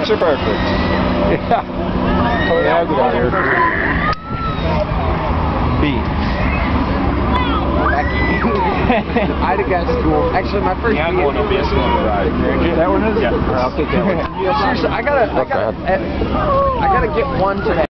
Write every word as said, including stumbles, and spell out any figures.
Picture perfect. Yeah. Yeah, I'll get out here. B. I'd have got school. Actually, my first yeah, I'm going to be a school ride. That one is? Yeah. I'll take that one. Seriously, I gotta, I gotta, I gotta get one today.